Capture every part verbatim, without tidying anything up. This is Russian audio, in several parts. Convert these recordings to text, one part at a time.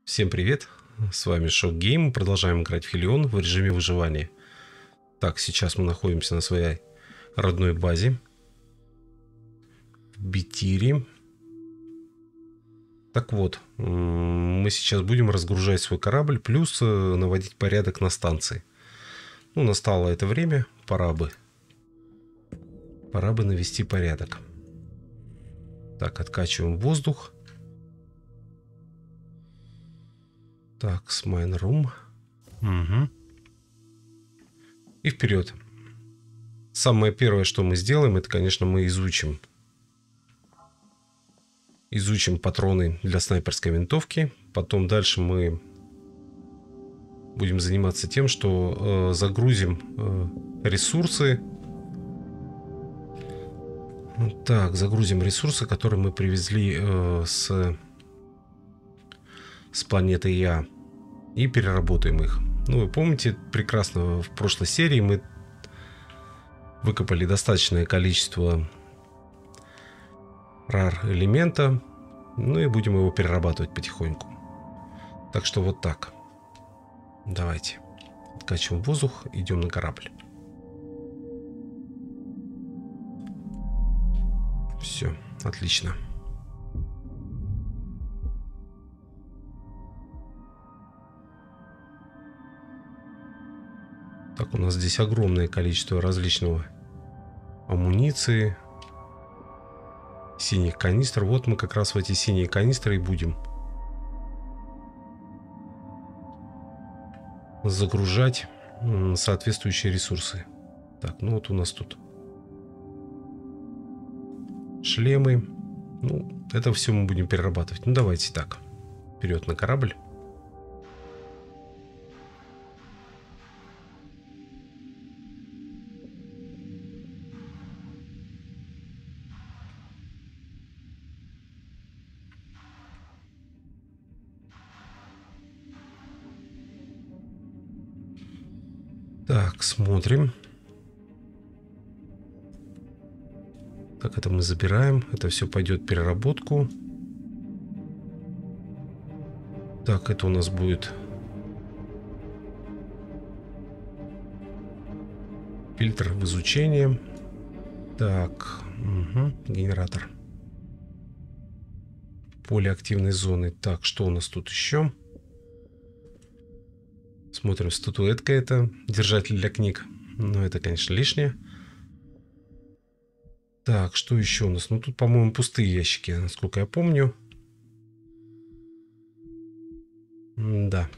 Всем привет, с вами Шок Гейм, продолжаем играть в Хелион в режиме выживания. Так, сейчас мы находимся на своей родной базе в Битире. Так вот, мы сейчас будем разгружать свой корабль, плюс наводить порядок на станции. Ну, настало это время, пора бы, пора бы навести порядок. Так, откачиваем воздух. Так, с Mine Room. Угу. И вперед. Самое первое, что мы сделаем, это, конечно, мы изучим. Изучим патроны для снайперской винтовки. Потом дальше мы будем заниматься тем, что э, загрузим э, ресурсы. Так, загрузим ресурсы, которые мы привезли э, с... с планеты Я, и переработаем их. Ну, вы помните прекрасно, в прошлой серии мы выкопали достаточное количество рар элемента, ну и будем его перерабатывать потихоньку. Так что вот так. Давайте откачиваем воздух, идем на корабль. Все, отлично. Так, у нас здесь огромное количество различного амуниции, синих канистр. Вот мы как раз в эти синие канистры и будем загружать соответствующие ресурсы. Так, ну вот у нас тут шлемы. Ну, это все мы будем перерабатывать. Ну, давайте так. Вперед на корабль. Так, смотрим. Так, это мы забираем. Это все пойдет в переработку. Так, это у нас будет фильтр в изучении. Так, угу, генератор. Поле активной зоны. Так, что у нас тут еще? Смотрим, статуэтка это. Держатель для книг. Но это, конечно, лишнее. Так, что еще у нас? Ну, тут, по-моему, пустые ящики, насколько я помню. Да.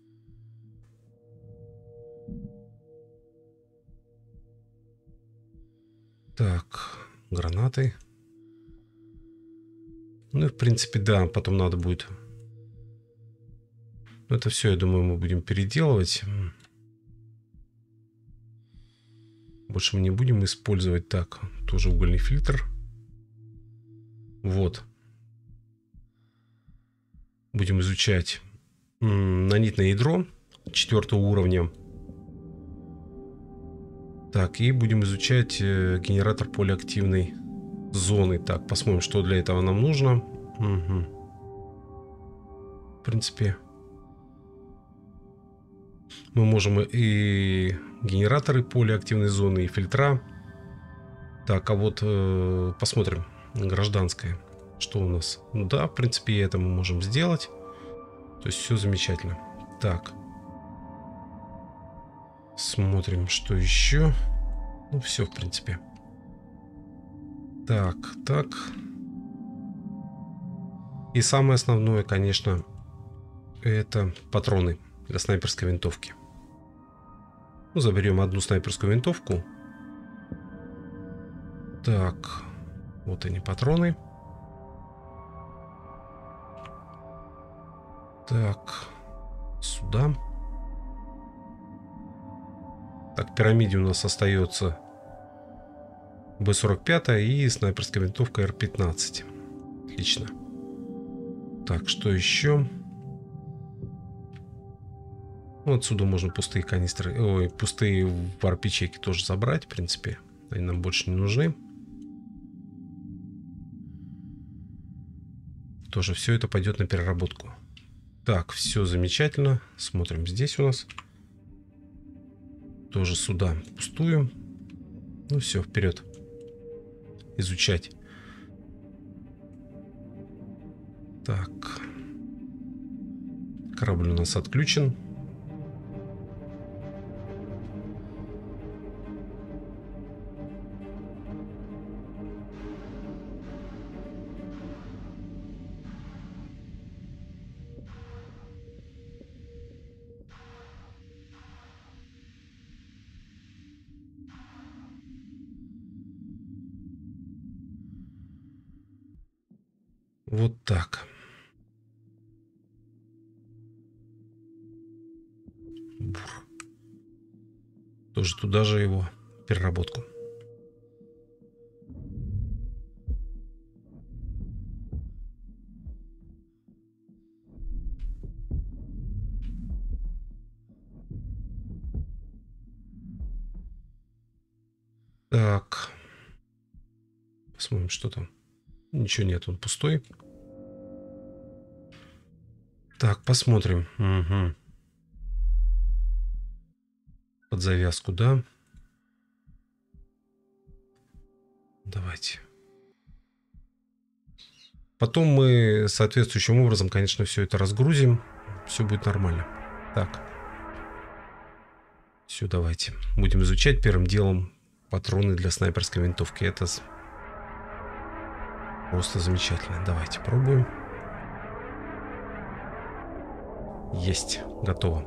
Так, гранаты. Ну, и, в принципе, да, потом надо будет... Это все, я думаю, мы будем переделывать. Больше мы не будем использовать. Так, тоже угольный фильтр. Вот. Будем изучать нанитное ядро четвертого уровня. Так, и будем изучать генератор полеактивной зоны. Так, посмотрим, что для этого нам нужно. Угу. В принципе... Мы можем и генераторы поля активной зоны, и фильтра. Так, а вот э, посмотрим. Гражданское. Что у нас? Ну да, в принципе, это мы можем сделать. То есть все замечательно. Так. Смотрим, что еще. Ну, все, в принципе. Так, так. И самое основное, конечно, это патроны для снайперской винтовки. Ну, заберем одну снайперскую винтовку. Так, вот они, патроны. Так, сюда. Так, в пирамиде у нас остается бэ сорок пять и снайперская винтовка эр пятнадцать. Отлично. Так, что еще? Ну, отсюда можно пустые канистры, ой, пустые варп-ячейки тоже забрать, в принципе. Они нам больше не нужны. Тоже все это пойдет на переработку. Так, все замечательно. Смотрим, здесь у нас тоже сюда пустую. Ну все, вперед. Изучать. Так. Корабль у нас отключен. Вот так. Бур. Тоже туда же его переработку. Так. Посмотрим, что там. Ничего нет, он пустой. Так, посмотрим. Угу. Под завязку, да? Давайте. Потом мы соответствующим образом, конечно, все это разгрузим. Все будет нормально. Так. Все, давайте. Будем изучать первым делом патроны для снайперской винтовки. Это просто замечательно. Давайте пробуем. Есть. Готово.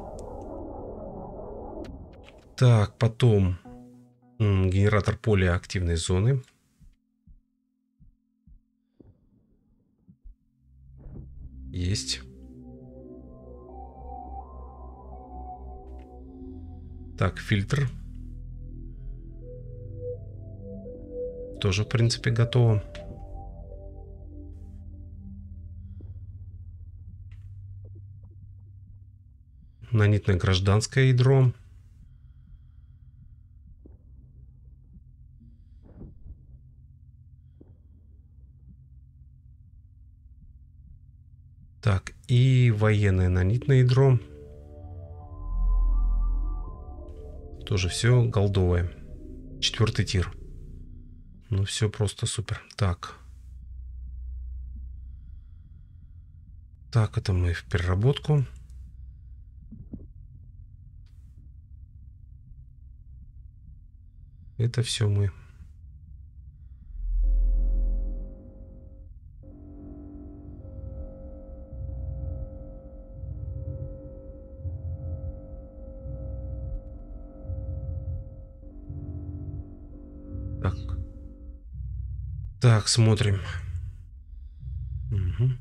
Так, потом генератор поля активной зоны. Есть. Так, фильтр. Тоже, в принципе, готово. Нанитное гражданское ядро. Так, и военное нанитное ядро. Тоже все голдовое. Четвертый тир. Ну, все просто супер. Так. Так, это мы в переработку. Это все мы. Так. Так, смотрим. Угу.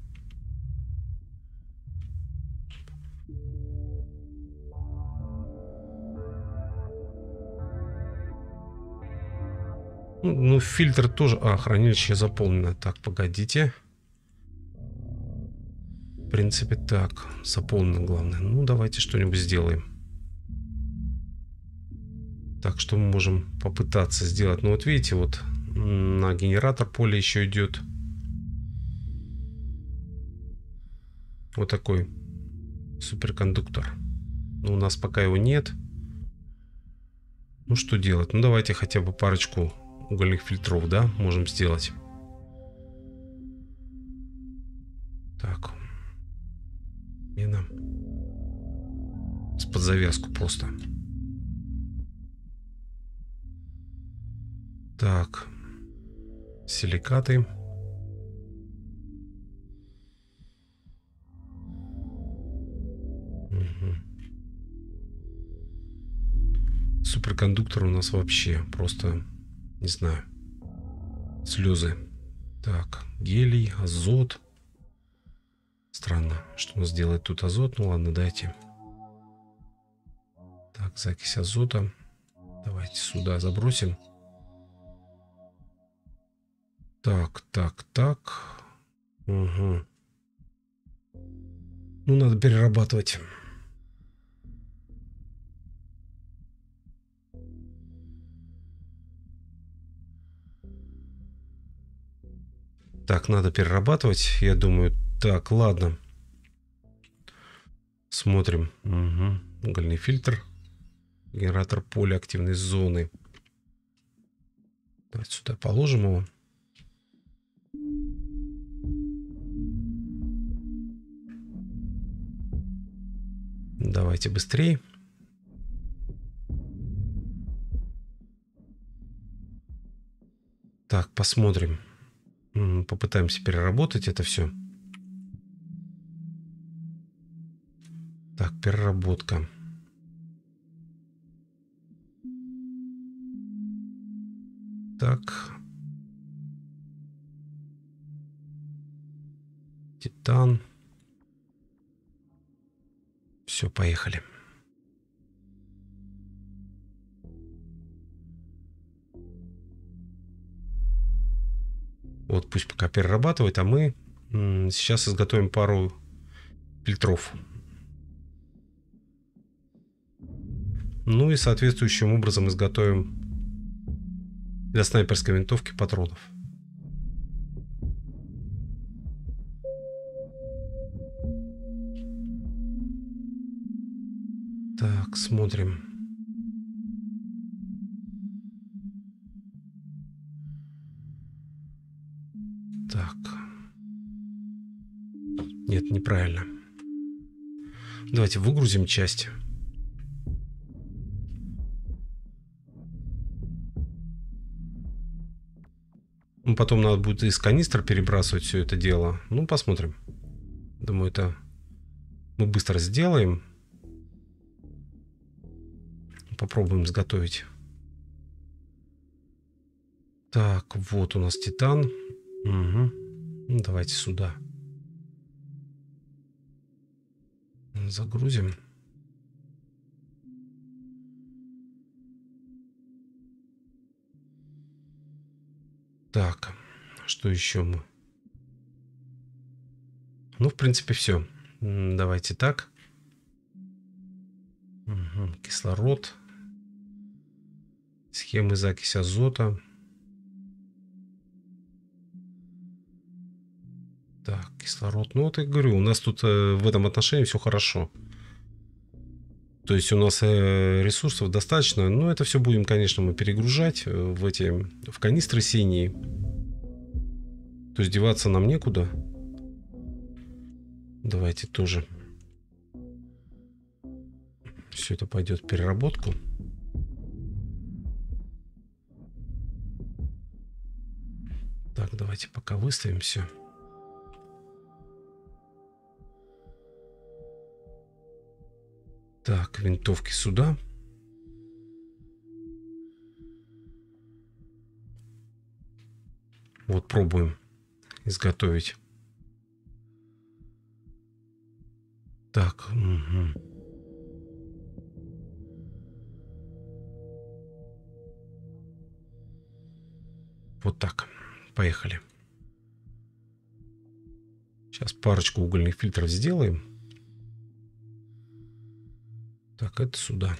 Ну, фильтр тоже... А, хранилище заполнено. Так, погодите. В принципе, так. Заполнено, главное. Ну, давайте что-нибудь сделаем. Так, что мы можем попытаться сделать? Ну, вот видите, вот на генератор поля еще идет вот такой суперкондуктор. Но у нас пока его нет. Ну, что делать? Ну, давайте хотя бы парочку угольных фильтров, да, можем сделать. Так. Мина. С под завязку просто. Так. Силикаты. Угу. Суперкондуктор у нас вообще просто, не знаю, слезы. Так, гелий, азот. Странно, что у нас делает тут азот. Ну ладно, дайте. Так, закись азота. Давайте сюда забросим. Так, так, так. Угу. Ну, надо перерабатывать. Так, надо перерабатывать. Я думаю, так, ладно. Смотрим. Угу. Угольный фильтр. Генератор поля активной зоны. Давайте сюда положим его. Давайте быстрее. Так, посмотрим. Попытаемся переработать это все. Так, переработка. Так. Титан. Все, поехали. Вот пусть пока перерабатывает, а мы сейчас изготовим пару фильтров. Ну и соответствующим образом изготовим для снайперской винтовки патронов. Так, смотрим. Так. Нет, неправильно. Давайте выгрузим часть. Ну, потом надо будет из канистр перебрасывать все это дело. Ну, посмотрим. Думаю, это мы быстро сделаем. Попробуем изготовить. Так, вот у нас титан. Угу. Ну, давайте сюда. Загрузим. Так, что еще мы? Ну, в принципе, все. Давайте так. Угу. Кислород. Схемы закись азота. Так, кислород. Ну, вот я говорю, у нас тут э, в этом отношении все хорошо. То есть у нас э, ресурсов достаточно. Но это все будем, конечно, мы перегружать в эти, в канистры синие. То есть деваться нам некуда. Давайте тоже. Все это пойдет в переработку. Так, давайте пока выставим все. Так, винтовки сюда. Вот пробуем изготовить. Так, угу. Вот так. Поехали. Сейчас парочку угольных фильтров сделаем. Так, это сюда.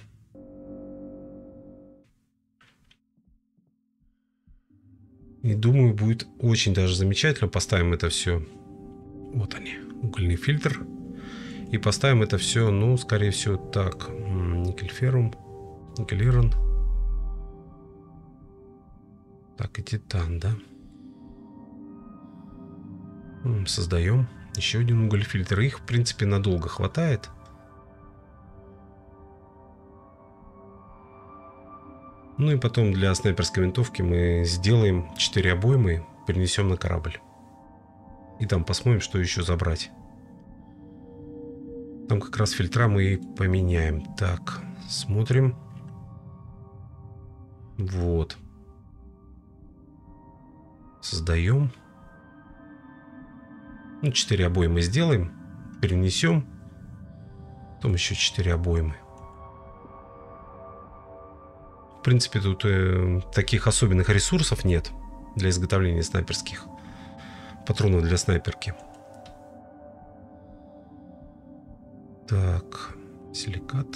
И думаю, будет очень даже замечательно. Поставим это все. Вот они. Угольный фильтр. И поставим это все, ну, скорее всего, так. Никель-феррум. Никель-ирон. Так, и титан, да? Создаем еще один уголь-фильтр. Их, в принципе, надолго хватает. Ну и потом для снайперской винтовки мы сделаем четыре обоймы, перенесем на корабль. И там посмотрим, что еще забрать. Там как раз фильтра мы и поменяем. Так, смотрим. Вот. Создаем. Ну, четыре обоймы сделаем. Перенесем. Потом еще четыре обоймы. В принципе, тут э, таких особенных ресурсов нет для изготовления снайперских патронов для снайперки. Так, силикат.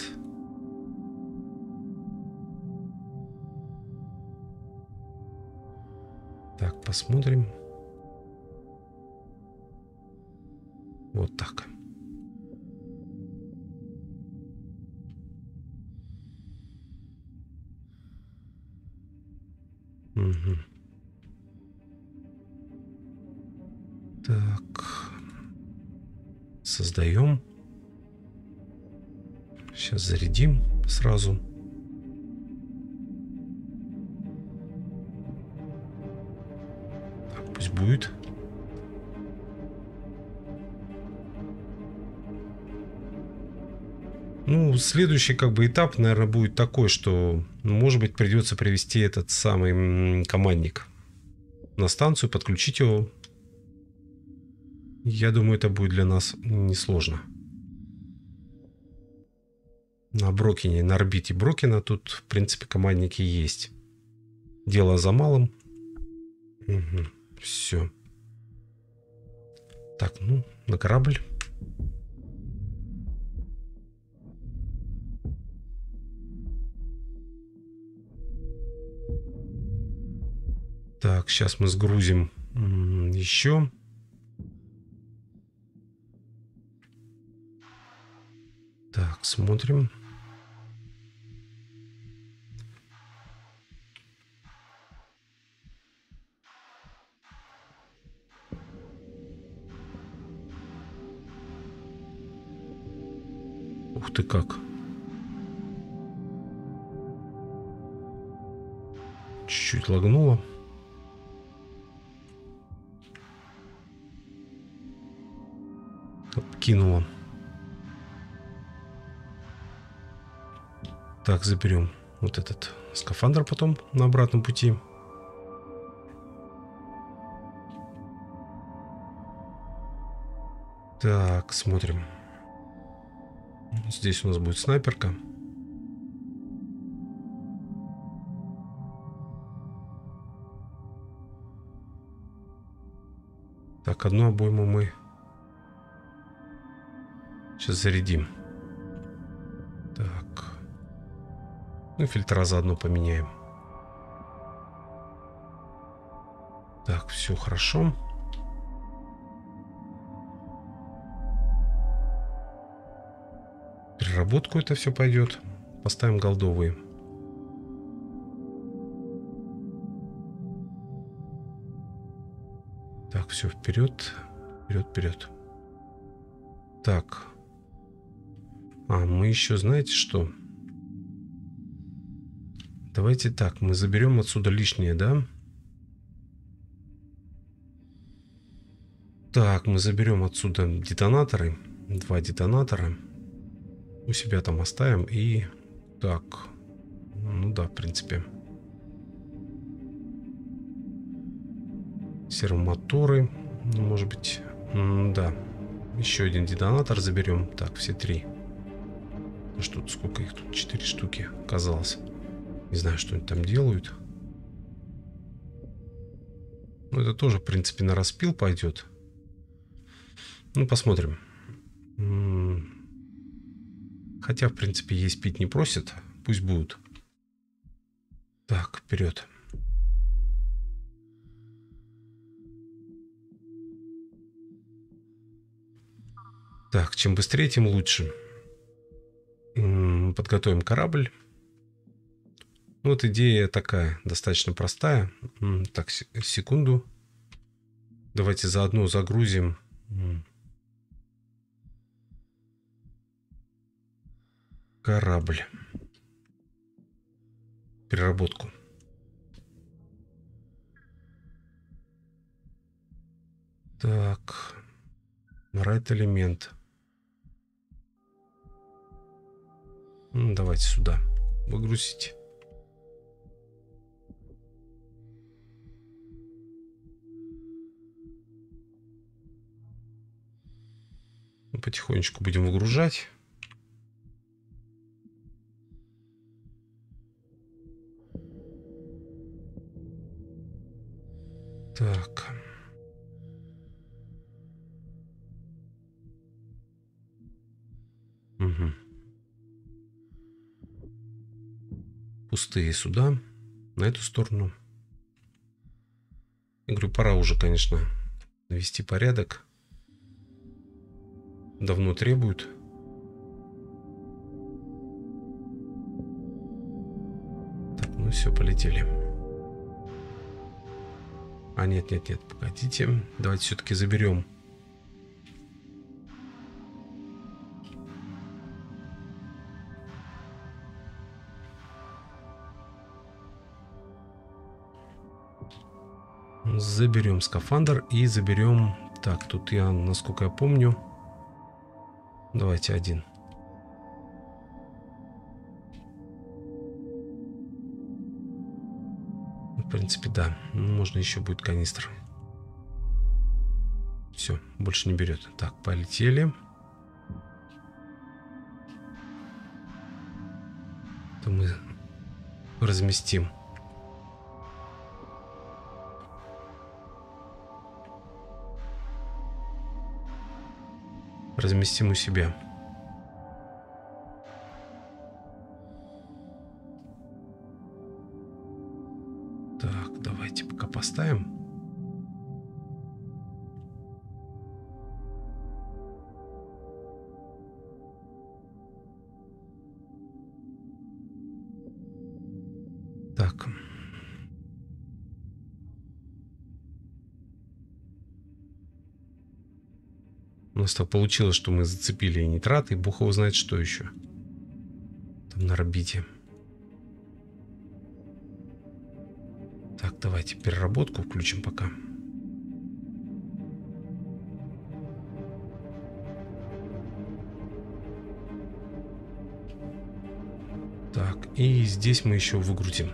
Так, посмотрим. Вот так. Угу. Так. Создаем. Сейчас зарядим сразу. Так, пусть будет. Ну, следующий как бы этап, наверное, будет такой, что, может быть, придется привести этот самый командник на станцию, подключить его. Я думаю, это будет для нас несложно. На Брокине, на орбите Брокина тут, в принципе, командники есть. Дело за малым. Угу, все. Так, ну, на корабль. Так, сейчас мы сгрузим еще. Так, смотрим. Ух ты как. Чуть-чуть лагнуло. Кинуло. Так, заберем вот этот скафандр потом на обратном пути. Так, смотрим. Здесь у нас будет снайперка. Так, одну обойму мы сейчас зарядим. Так. Ну, фильтра заодно поменяем. Так, все хорошо. Переработку это все пойдет. Поставим голдовые. Так, все вперед. Вперед, вперед. Так. А, мы еще, знаете что? Давайте так, мы заберем отсюда лишнее, да? Так, мы заберем отсюда детонаторы. Два детонатора. У себя там оставим. И так. Ну да, в принципе. Сервомоторы. Ну, может быть. Да. Еще один детонатор заберем. Так, все три. Ну что тут, сколько их тут? Четыре штуки оказалось. Не знаю, что они там делают. Ну, это тоже, в принципе, на распил пойдет. Ну, посмотрим. Хотя, в принципе, есть пить не просит. Пусть будут. Так, вперед. Так, чем быстрее, тем лучше. Подготовим корабль. Ну, вот идея такая, достаточно простая. Так, секунду. Давайте заодно загрузим корабль. Переработку. Так. Райт элемент. Ну, давайте сюда. Выгрузить. Потихонечку будем выгружать. Так. Угу. Пустые сюда, на эту сторону. Я говорю, пора уже, конечно, навести порядок. Давно требуют. Так, ну все, полетели. А, нет, нет, нет, погодите. Давайте все-таки заберем. Заберем скафандр и заберем... Так, тут я, насколько я помню... Давайте один. В принципе, да. Можно еще будет канистр. Все, больше не берет. Так, полетели. То мы разместим. Разместим у себя. Так, давайте пока поставим. Так. У нас так получилось, что мы зацепили и нитраты, и бог его знает, что еще. Там на орбите. Так, давайте переработку включим пока. Так, и здесь мы еще выгрузим.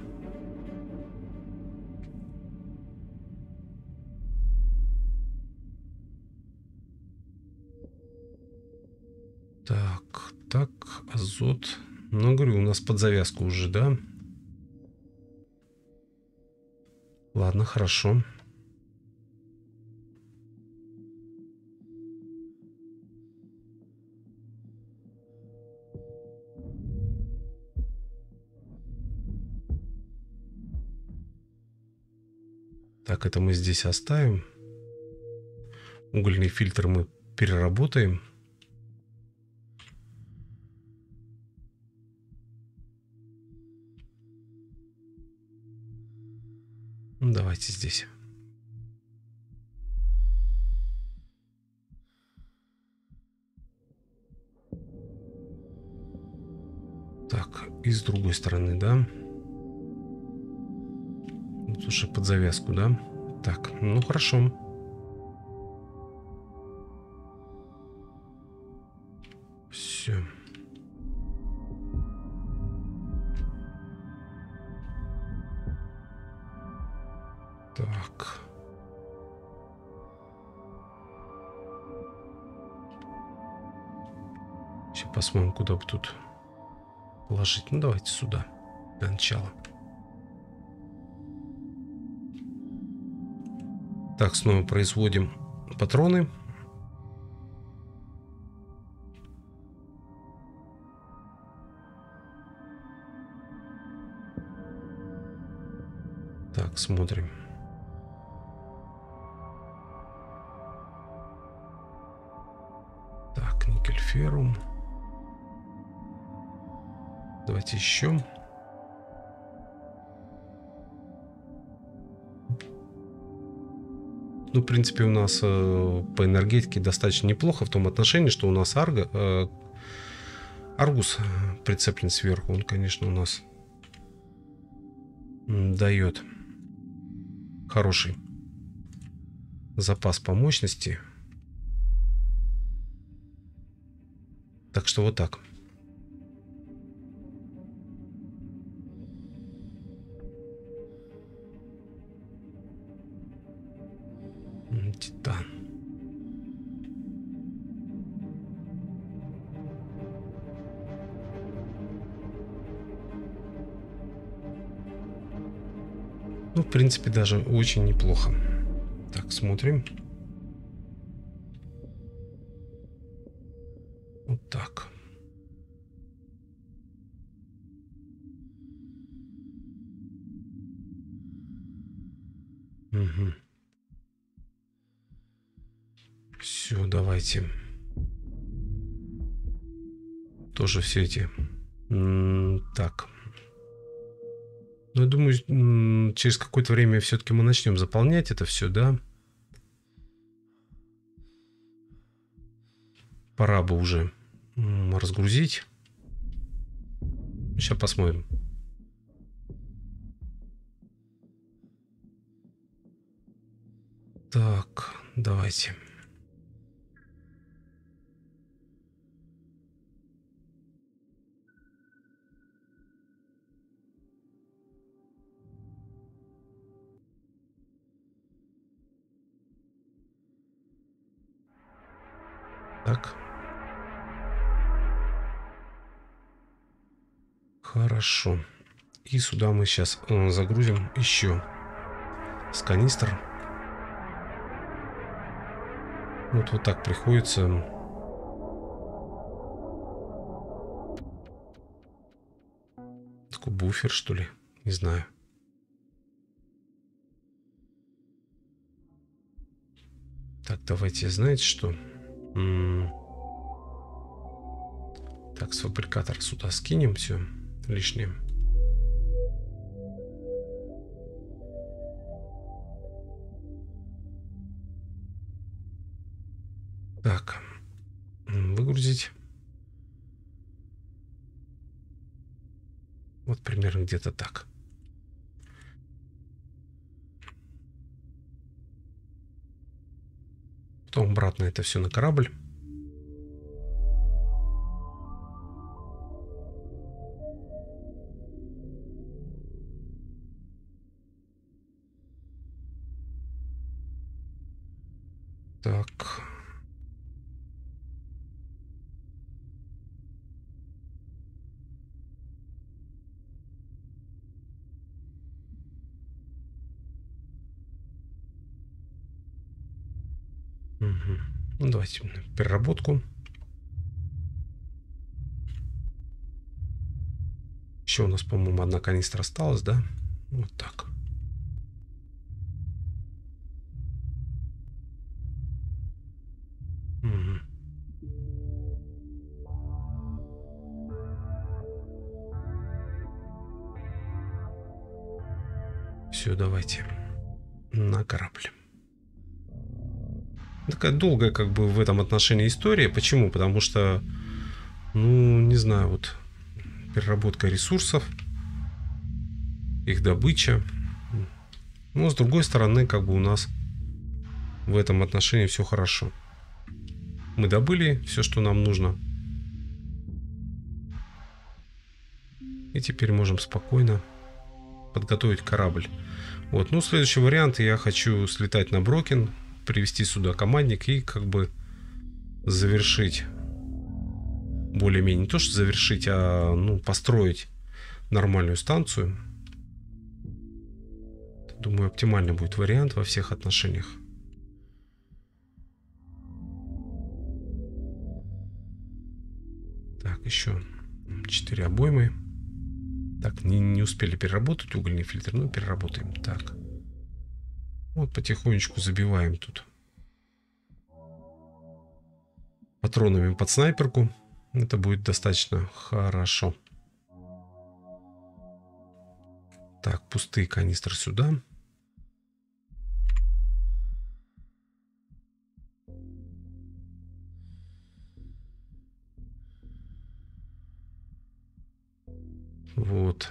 Так, так, азот. Ну, говорю, у нас под завязку уже, да? Ладно, хорошо. Так, это мы здесь оставим. Угольный фильтр мы переработаем. Давайте здесь. Так, и с другой стороны, да? Тут уже под завязку, да? Так, ну хорошо. Все. Так. Сейчас посмотрим, куда бы тут положить. Ну, давайте сюда, для начала. Так, снова производим патроны. Так, смотрим. Так, никель, феррум. Давайте еще. Ну, в принципе, у нас э, по энергетике достаточно неплохо в том отношении, что у нас Арго, э, Аргус прицеплен сверху. Он, конечно, у нас дает хороший запас по мощности. Так что вот так. Титан. Ну, в принципе, даже очень неплохо. Так, смотрим. Вот так. Угу. Все, давайте. Тоже все эти. М-м, так. Но я думаю, через какое-то время все-таки мы начнем заполнять это все, да? Пора бы уже разгрузить. Сейчас посмотрим. Так, давайте. Так. Хорошо. И сюда мы сейчас э, загрузим еще с канистр. Вот вот так приходится. Такой буфер, что ли? Не знаю. Так, давайте, знаете что? М-м- так, с фабрикатора сюда скинем все лишнее. Так, выгрузить. Вот примерно где-то так. Потом обратно это все на корабль. Так. Угу. Ну, давайте переработку. Еще у нас, по-моему, одна канистра осталась, да? Вот так. Угу. Все, давайте на корабль. Такая долгая, как бы, в этом отношении история. Почему? Потому что, ну, не знаю, вот переработка ресурсов, их добыча. Но с другой стороны, как бы у нас в этом отношении все хорошо. Мы добыли все, что нам нужно. И теперь можем спокойно подготовить корабль. Вот, ну, следующий вариант. Я хочу слетать на Брокен, привести сюда командник и как бы завершить, более-менее, не то что завершить, а, ну, построить нормальную станцию. Думаю, оптимальный будет вариант во всех отношениях. Так, еще четыре обоймы. Так, не, не успели переработать угольный фильтр, но переработаем. Так. Вот потихонечку забиваем тут патронами под снайперку. Это будет достаточно хорошо. Так, пустые канистры сюда. Вот.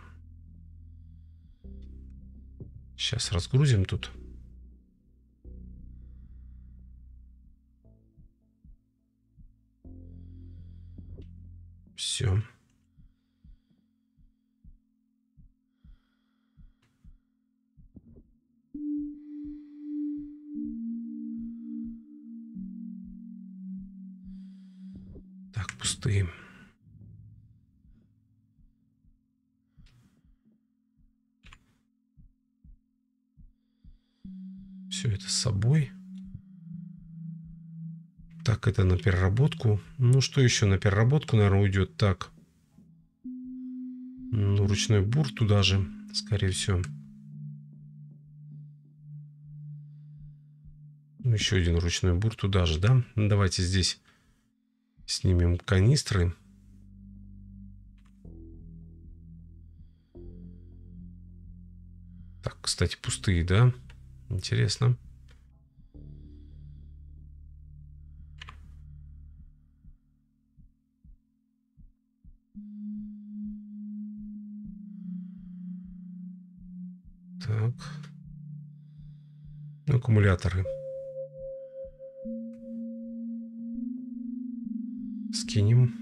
Сейчас разгрузим тут. Все. Так, пустые. Все это с собой. Так, это на переработку. Ну, что еще на переработку, наверное, уйдет? Так. Ну, ручной бур туда же, скорее всего. Ну, еще один ручной бур туда же, да? Ну, давайте здесь снимем канистры. кстати, пустые, да? Интересно. Так. Аккумуляторы. Скинем.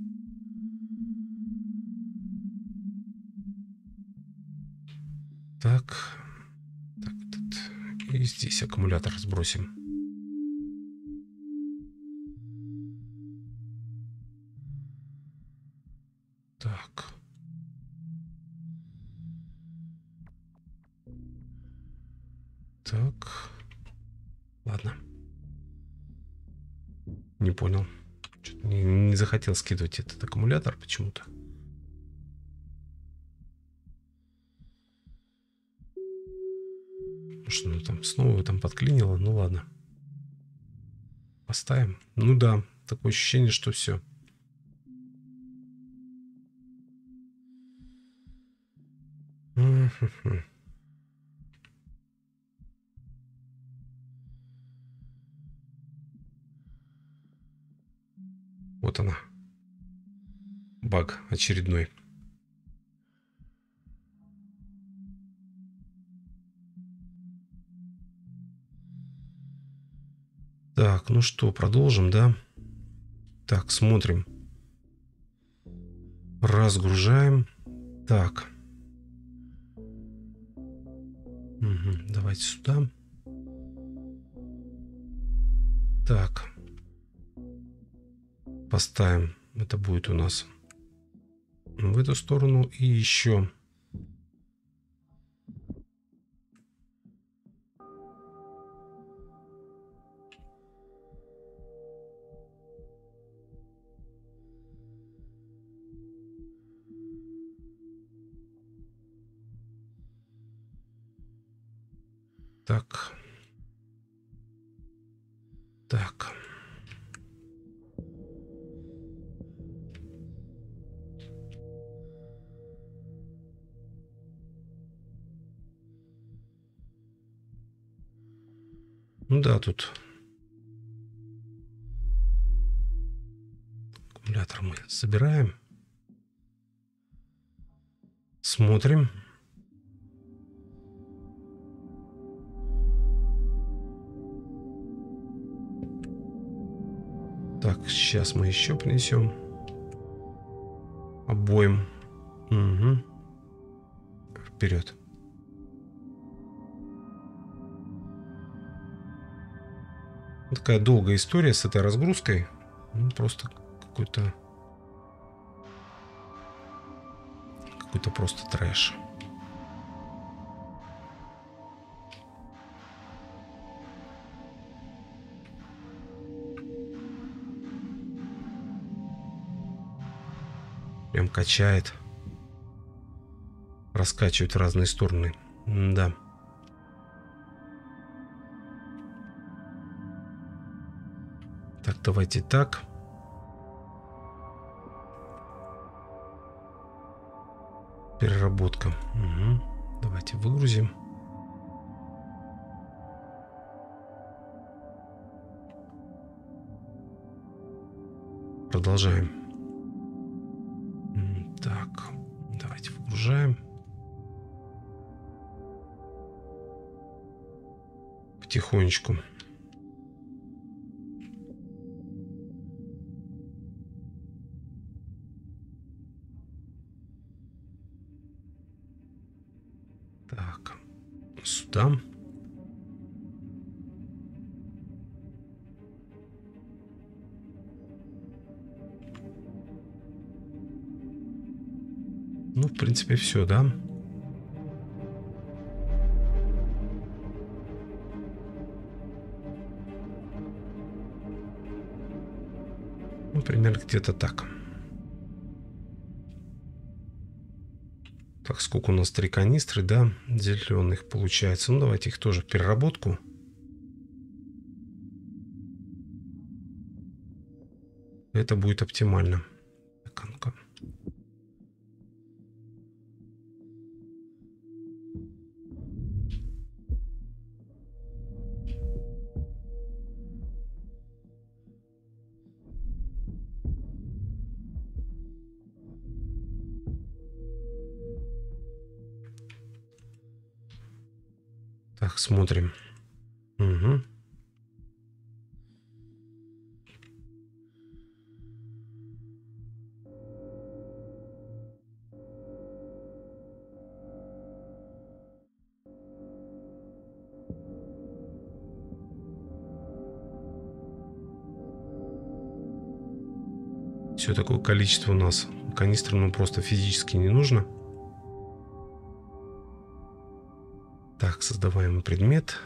Так. Так, этот. И здесь аккумулятор сбросим. Так. Так. Ладно. Не понял. Что-то не, не захотел скидывать этот аккумулятор почему-то. Что ну там снова там подклинило? Ну ладно. Поставим. Ну да, такое ощущение, что все. Вот она. Баг очередной. Так, ну что, продолжим, да? Так, смотрим. Разгружаем. Так. Угу, давайте сюда. Так. Поставим. Это будет у нас в эту сторону. И еще. Так. Так. Ну да, тут аккумулятор мы собираем. Смотрим. Так, сейчас мы еще принесем обоим. Угу. Вперед. Такая долгая история с этой разгрузкой. Ну, просто какой-то какой-то просто трэш. Прям качает. Раскачивает в разные стороны. Да. Так, давайте так. Переработка. Угу. Давайте выгрузим. Продолжаем. Так, давайте выгружаем. Потихонечку. Так, сюда. Ну, в принципе, все, да? Ну, примерно где-то так. Так, сколько у нас три канистры, да, зеленых получается. Ну, давайте их тоже в переработку. Это будет оптимально. Так, а ну-ка. Так, смотрим. Угу. Все, такое количество у нас канистр нам просто физически не нужно. Так, создаваемый предмет.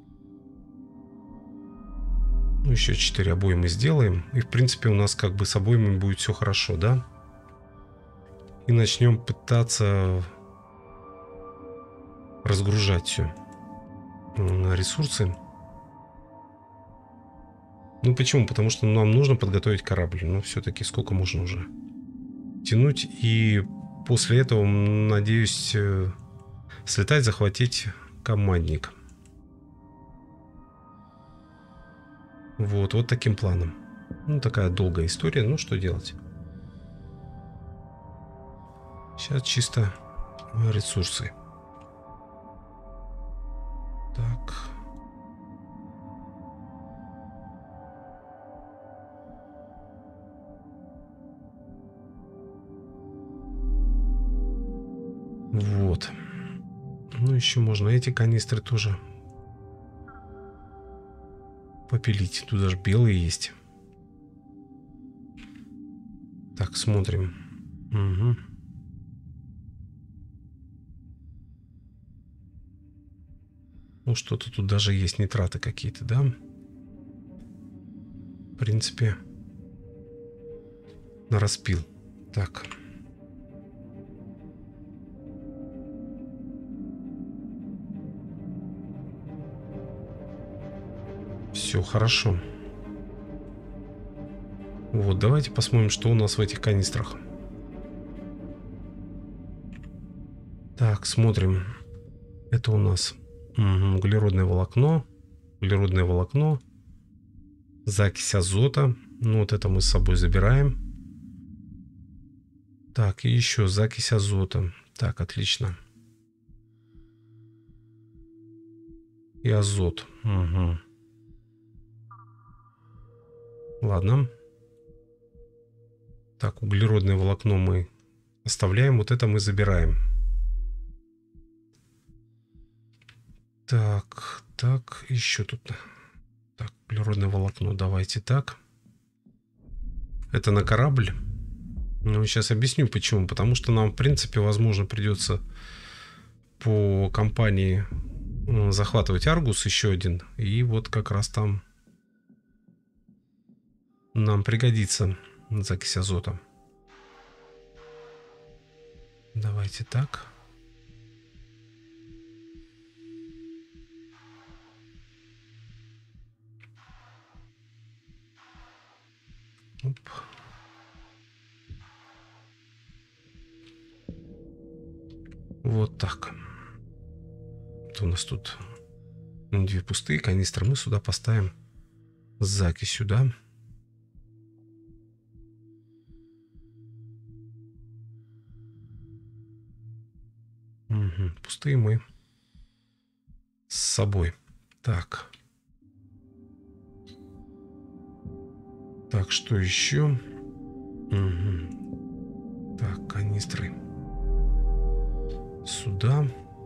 Ну, еще четыре обоймы сделаем. И, в принципе, у нас как бы с обоймами будет все хорошо, да? И начнем пытаться разгружать все ресурсы. Ну, почему? Потому что нам нужно подготовить корабль. Но все-таки сколько можно уже тянуть. И после этого, надеюсь, слетать, захватить командник. Вот, вот таким планом. Ну, такая долгая история. Ну, что делать? Сейчас чисто ресурсы. Так. Вот. Ну, еще можно эти канистры тоже попилить. Тут даже белые есть. Так, смотрим. Угу. Ну, что-то тут даже есть нитраты какие-то, да? В принципе, на распил. Так. Все хорошо. Вот, давайте посмотрим, что у нас в этих канистрах. Так, смотрим. Это у нас угу, углеродное волокно. Углеродное волокно. Закись азота. Ну, вот это мы с собой забираем. Так, и еще закись азота. Так, отлично. И азот. Угу. Ладно. Так, углеродное волокно мы оставляем. Вот это мы забираем. Так, так, еще тут. Так, углеродное волокно. Давайте так. Это на корабль. Ну, сейчас объясню почему. Потому что нам, в принципе, возможно, придется по компании захватывать Аргус еще один. И вот как раз там нам пригодится закись азота. Давайте так. Оп. Вот так. Это у нас тут две пустые канистры. Мы сюда поставим закись сюда. Угу. Пустые мы с собой. Так. Так, что еще? Угу. Так, канистры. Сюда.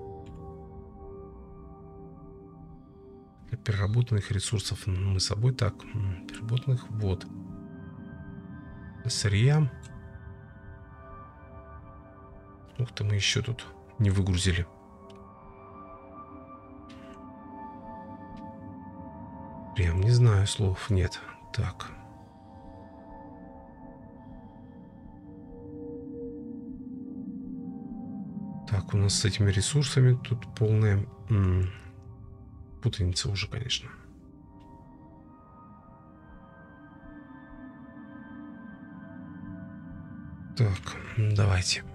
Для переработанных ресурсов мы с собой. Так, переработанных. Вот. Сырья. Ух ты, мы еще тут не выгрузили. Прям не знаю, слов нет. Так. Так, у нас с этими ресурсами тут полная м-м, путаница уже, конечно. Так, давайте.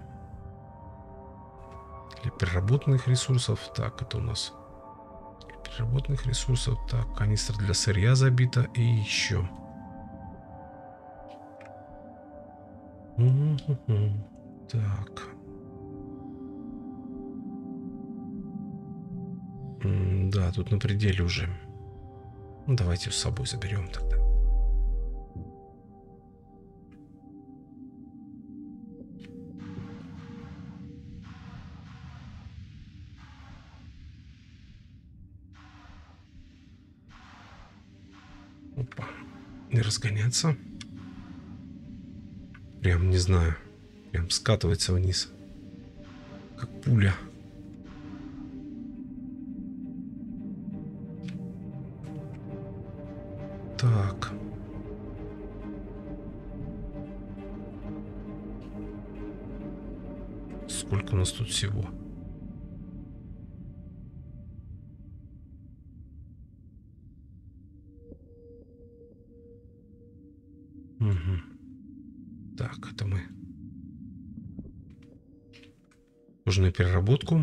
Для переработанных ресурсов. Так, это у нас для переработанных ресурсов. Так, канистра для сырья забита. И еще. Так. Да, Да, тут на пределе уже. Ну, давайте с собой заберем тогда. Опа. Не разгоняться. Прям, не знаю. Прям скатывается вниз. Как пуля. Так. Сколько у нас тут всего? Угу. Так, это мы. Нужную переработку.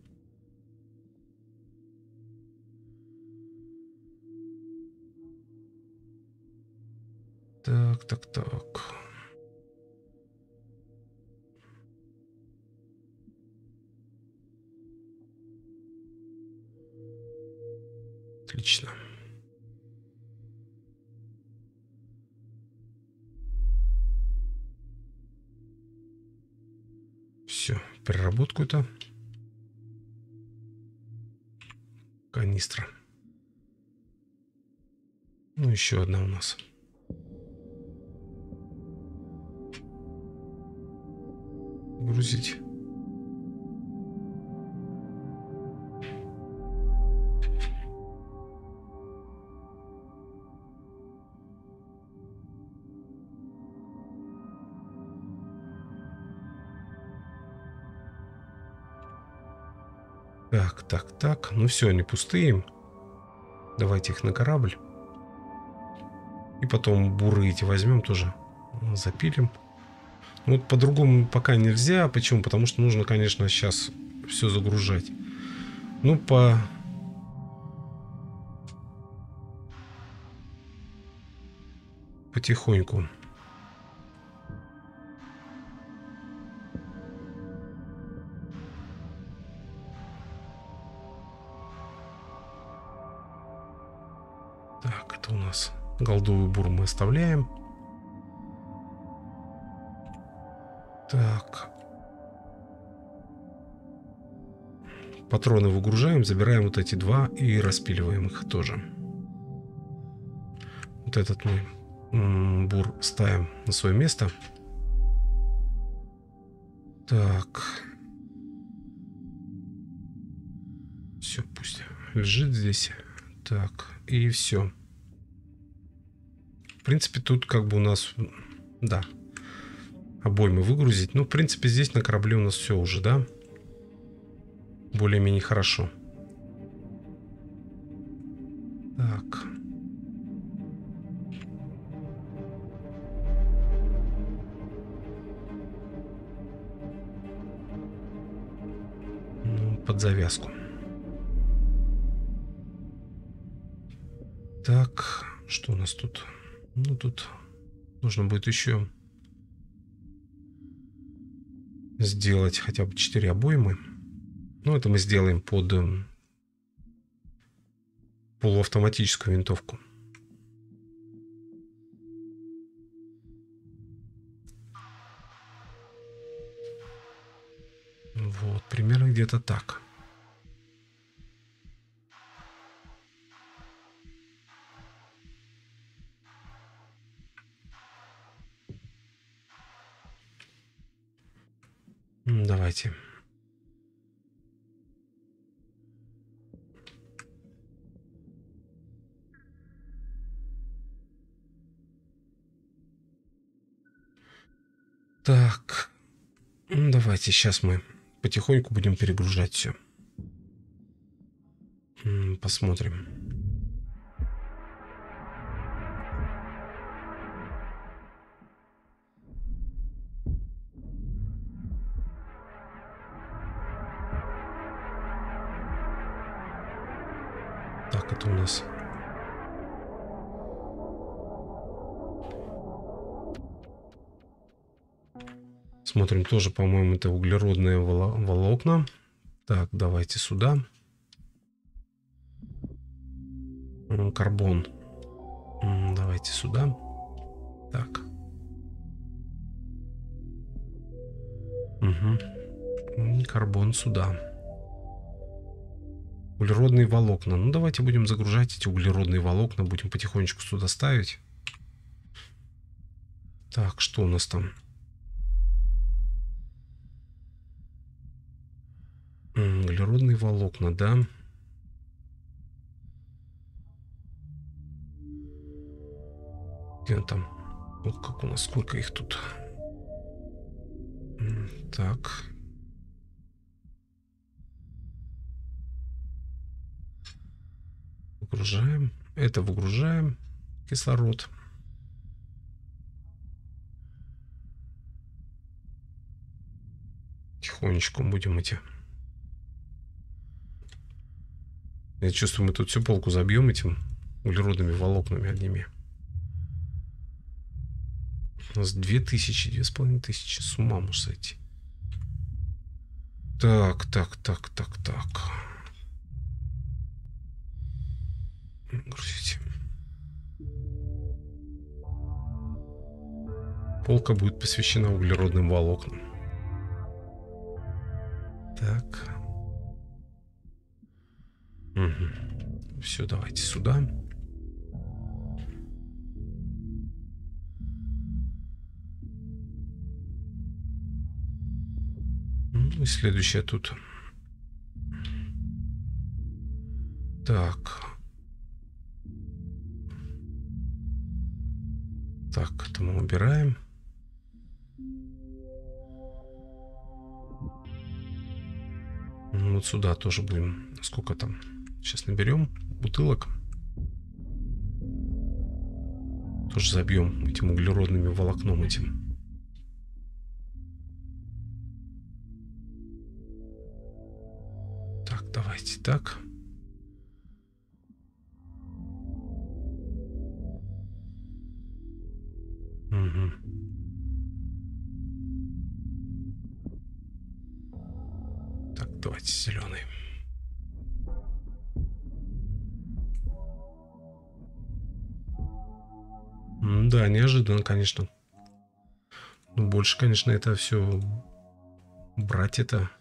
Так, так, так. Отлично. Все, переработку это. Канистра. Ну, еще одна у нас. Грузить. Так, так, так. Ну все, они пустые. Давайте их на корабль. И потом буры эти возьмем тоже. Запилим. Ну, вот по-другому пока нельзя. Почему? Потому что нужно, конечно, сейчас все загружать. Ну, по... Потихоньку. Так, это у нас голдовый бур мы оставляем. Так. Патроны выгружаем, забираем вот эти два и распиливаем их тоже. Вот этот мы м, бур ставим на свое место. Так. Все, пусть лежит здесь. Так, и все. В принципе, тут как бы у нас... Да. Обоймы выгрузить. Ну, в принципе, здесь на корабле у нас все уже, да? Более-менее хорошо. Так. Ну, под завязку. Так, что у нас тут? Ну, тут нужно будет еще сделать хотя бы четыре обоймы. Ну, это мы сделаем под э, полуавтоматическую винтовку. Вот, примерно где-то так. Давайте. Так. Давайте сейчас мы потихоньку будем перегружать все. Посмотрим. Так, это у нас... Смотрим тоже, по-моему, это углеродные волокна. Так, давайте сюда. М, Карбон. М, Давайте сюда. Так. Угу. М, Карбон сюда. Углеродные волокна. Ну, давайте будем загружать эти углеродные волокна. Будем потихонечку сюда ставить. Так, что у нас там? М, Углеродные волокна, да. Где там? Вот как у нас, сколько их тут? М, Так. Выгружаем. Это выгружаем. Кислород. Тихонечку будем эти. Я чувствую, мы тут всю полку забьем этим углеродными волокнами одними. У нас две тысячи, две с половиной тысячи. С ума можно сойти. Так, так, так, так, так. Грузите. Полка будет посвящена углеродным волокнам. Так. Угу. Все, давайте сюда. Ну и следующее тут. Так. Так, это мы убираем. Вот сюда тоже будем. Сколько там? Сейчас наберем бутылок. Тоже забьем этим углеродными волокном этим. Так, давайте так. Угу. Так, давайте зеленый. Да, неожиданно, конечно. Но больше, конечно, это все брать это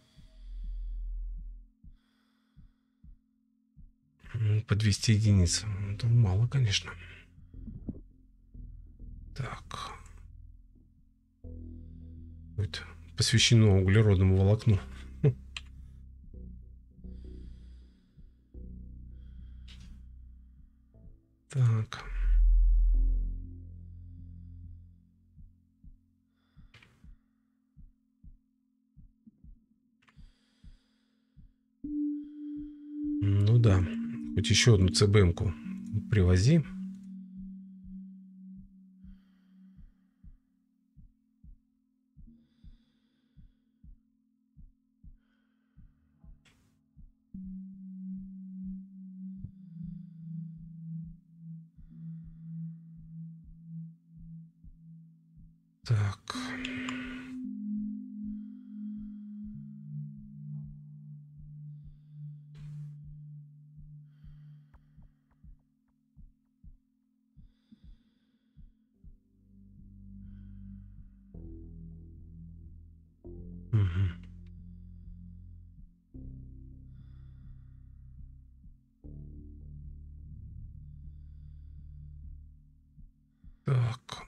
по двести единиц. Это мало, конечно. Так. Будет посвящено углеродному волокну. Так. Ну да. Хоть еще одну ЦБМ-ку привози. Так. Угу. Так.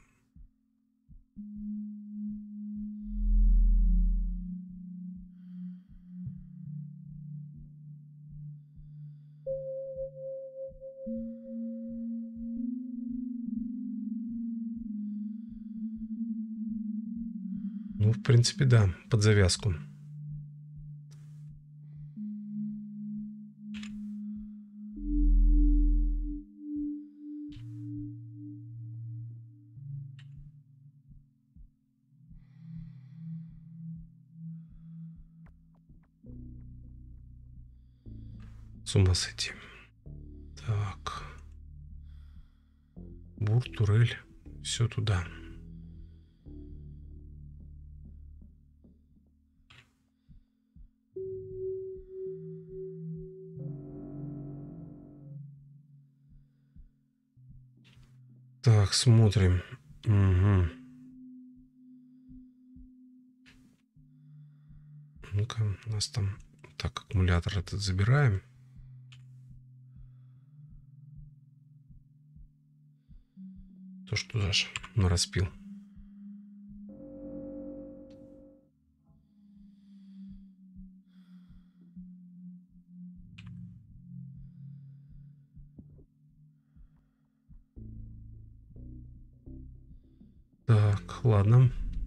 Ну, в принципе, да, под завязку. С ума сойти. Так. Бур, турель. Все туда. Так, смотрим. Угу. Ну-ка, у нас там... Так, аккумулятор этот забираем. То, что даже распил. Так, ладно.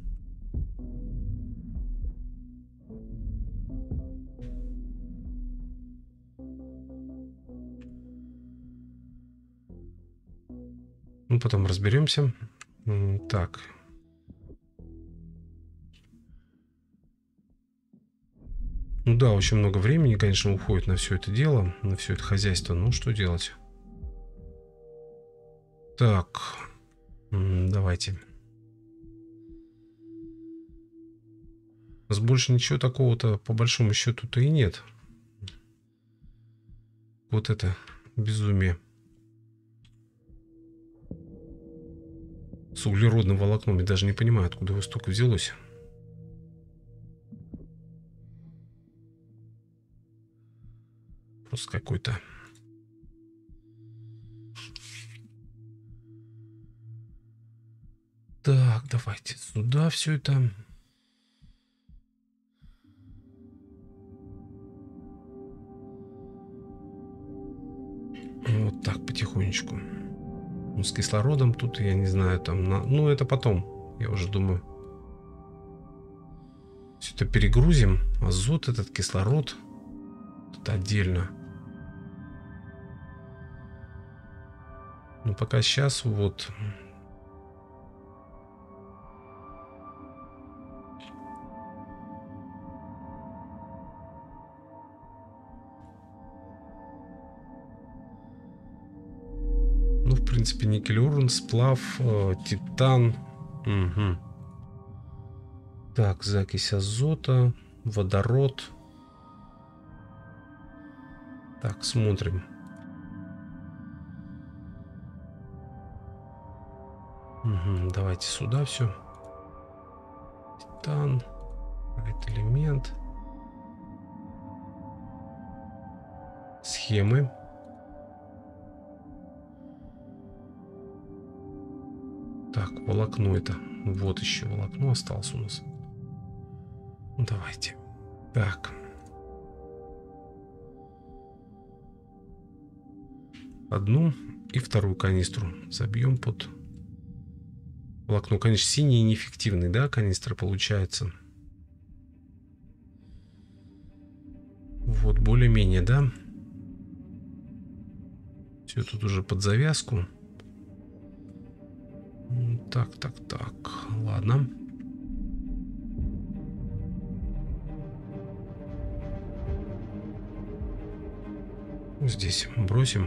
Ну, потом разберемся. Так. Ну да, очень много времени, конечно, уходит на все это дело, на все это хозяйство. Ну, что делать? Так. Давайте. У нас больше ничего такого-то, по большому счету-то и нет. Вот это безумие. С углеродным волокном. Я даже не понимаю, откуда его столько взялось. Просто какой-то... Так, давайте сюда все это... Вот так, потихонечку. Ну, с кислородом тут, я не знаю, там... На... Ну, это потом, я уже думаю. Все это перегрузим. Азот этот, кислород. Тут отдельно. Ну, пока сейчас вот... Ну, в принципе, никель, уран, сплав, э, титан. Угу. Так, закись азота, водород. Так, смотрим. Угу, давайте сюда все. Титан. Этот элемент. Схемы. Так, волокно это. Вот еще волокно осталось у нас. Давайте. Так. Одну и вторую канистру забьем под волокно. Конечно, синий неэффективный, да, канистра получается. Вот, более-менее, да. Все тут уже под завязку. Так, так, так. Ладно. Здесь бросим.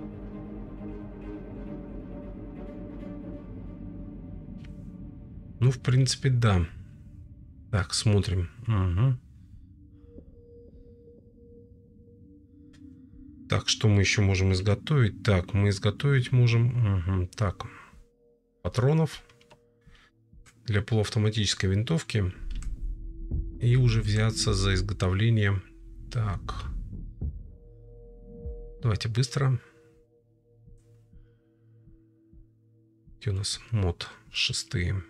Ну, в принципе, да. Так, смотрим. Угу. Так, что мы еще можем изготовить? Так, мы изготовить можем... Угу. Так, патронов для полуавтоматической винтовки. И уже взяться за изготовление. Так. Давайте быстро. Где у нас мод шестые?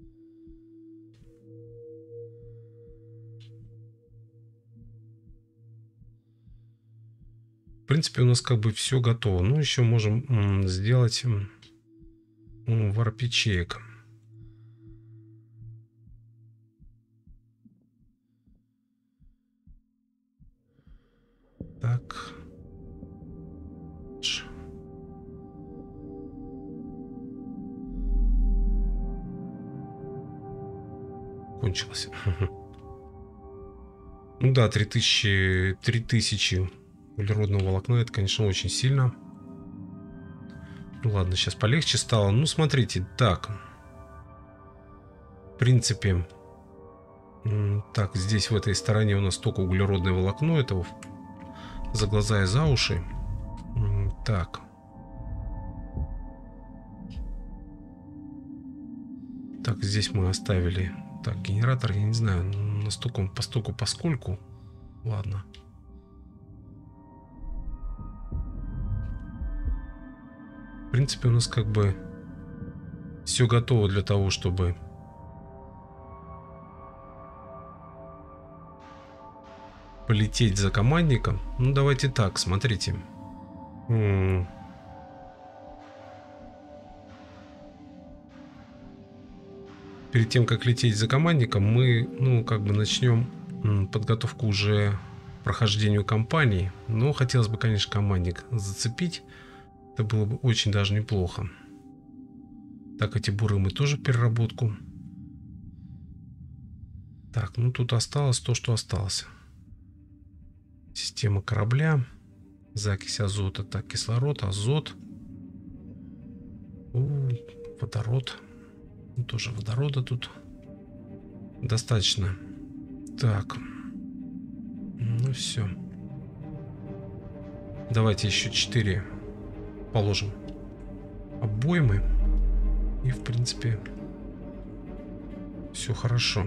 В принципе, у нас как бы все готово. Ну, еще можем м, сделать м, варп ячеек. Так. Кончилось. Ну да, три тысячи, три тысячи углеродного волокна, это, конечно, очень сильно. Ну ладно, сейчас полегче стало. Ну, смотрите, так. В принципе, так, здесь в этой стороне у нас только углеродное волокно. Это за глаза и за уши. Так. Так, здесь мы оставили. Так, генератор, я не знаю, настолько, постольку, поскольку. Ладно. В принципе, у нас как бы все готово для того, чтобы полететь за командником. Ну, давайте так, смотрите. М-м. Перед тем, как лететь за командником, мы, ну, как бы начнем подготовку уже к прохождению кампании. Но хотелось бы, конечно, командник зацепить. Это было бы очень даже неплохо. Так, эти буры мы тоже в переработку. Так, ну тут осталось то, что осталось. Система корабля. Закись азота. Так, кислород, азот. У, водород. Ну, тоже водорода тут достаточно. Так. Ну все. Давайте еще четыре положим обоймы. И в принципе все хорошо.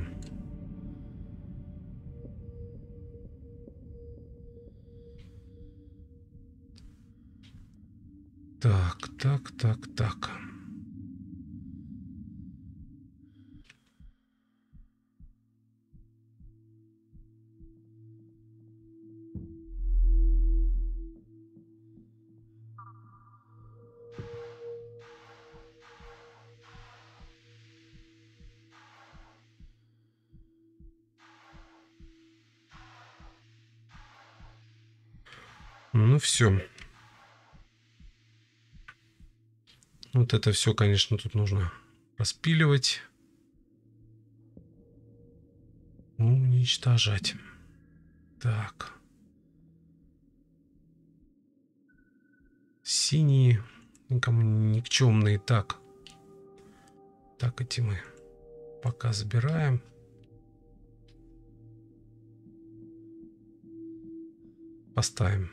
Так, так, так, так. Ну все. Вот это все, конечно, тут нужно распиливать. Уничтожать. Так. Синие. Никому никчемные. Так. Так, эти мы пока забираем. Поставим.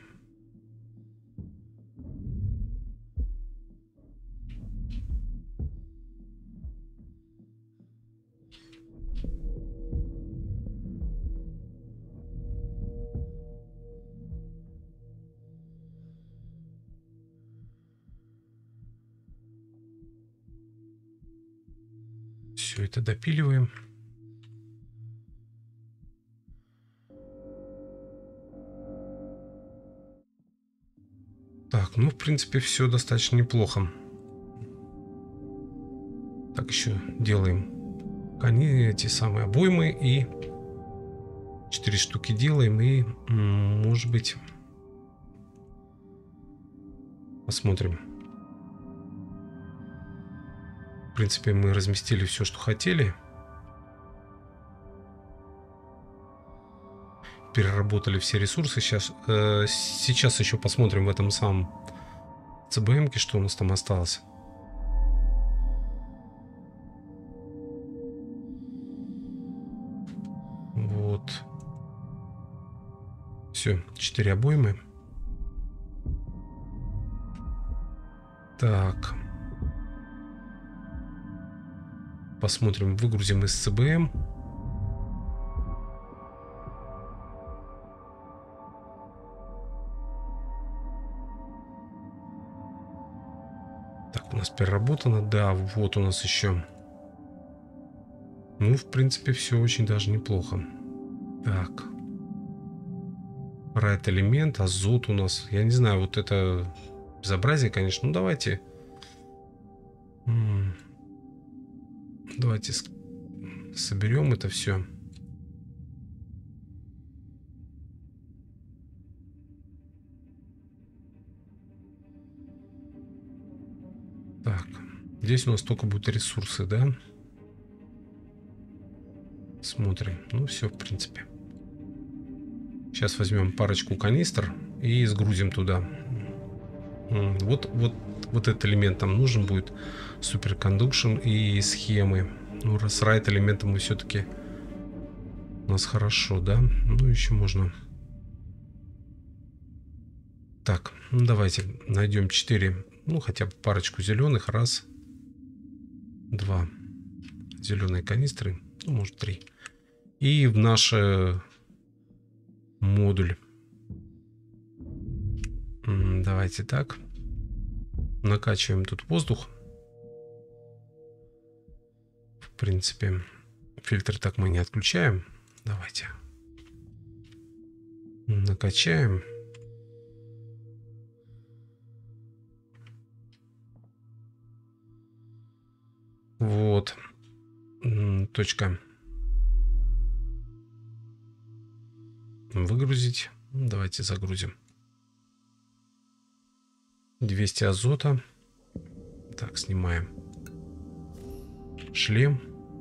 Все это допиливаем. Так, ну, в принципе, все достаточно неплохо. Так, еще делаем они, эти самые обоймы. И четыре штуки делаем. И, может быть, посмотрим. В принципе, мы разместили все, что хотели. Переработали все ресурсы. Сейчас, э, сейчас еще посмотрим в этом самом ЦБМке, что у нас там осталось. Вот. Все, четыре обоймы. Так. Посмотрим, выгрузим из ЦБМ. Так, у нас переработано. Да, вот у нас еще. Ну, в принципе, все очень даже неплохо. Так. Райт элемент, азот у нас. Я не знаю, вот это безобразие, конечно. Ну, давайте. Давайте соберем это все. Так, здесь у нас только будут ресурсы, да? Смотрим. Ну, все, в принципе. Сейчас возьмем парочку канистр и сгрузим туда. Вот, вот, вот этот элемент нам нужен будет. Суперкондукшн и схемы. Ну, раз райт элементом мы все-таки... У нас хорошо, да? Ну, еще можно... Так, ну давайте найдем четыре, ну хотя бы парочку зеленых. Раз, два. зеленые канистры, ну, может, три. И в наш модуль. Давайте так. Накачиваем тут воздух. В принципе, фильтр так мы не отключаем. Давайте. Накачаем. Вот. Точка. Выгрузить. Давайте загрузим. двести азота. Так, снимаем шлем.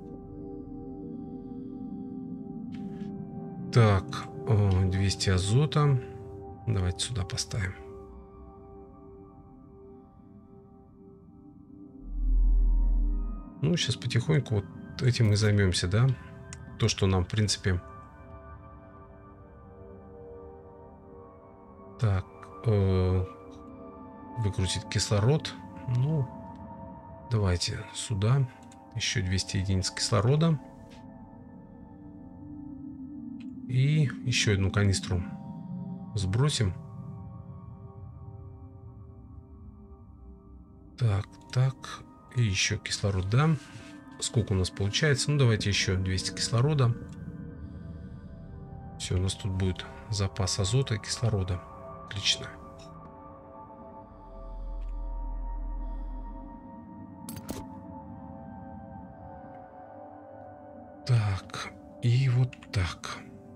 Так, двести азота. Давайте сюда поставим. Ну, сейчас потихоньку вот этим мы займемся, да? То, что нам, в принципе... Так, э, выкрутить кислород. Ну, давайте сюда. Еще двести единиц кислорода. И еще одну канистру сбросим. Так, так. И еще кислород, да. Сколько у нас получается? Ну, давайте еще двести кислорода. Все, у нас тут будет запас азота и кислорода. Отлично. Так, и вот так.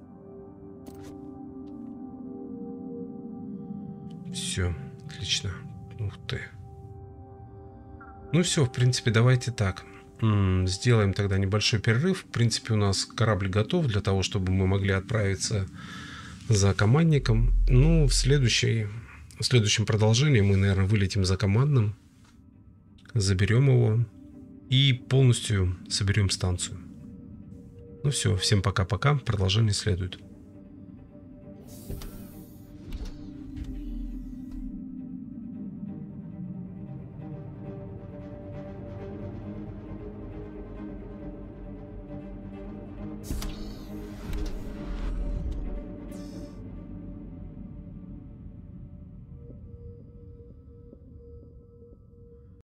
Все, отлично. Ух ты. Ну все, в принципе, давайте так. Сделаем тогда небольшой перерыв. В принципе, у нас корабль готов для того, чтобы мы могли отправиться за командником. Ну, в, следующей, в следующем продолжении мы, наверное, вылетим за командным. Заберем его. И полностью соберем станцию. Ну все, всем пока-пока. Продолжение следует.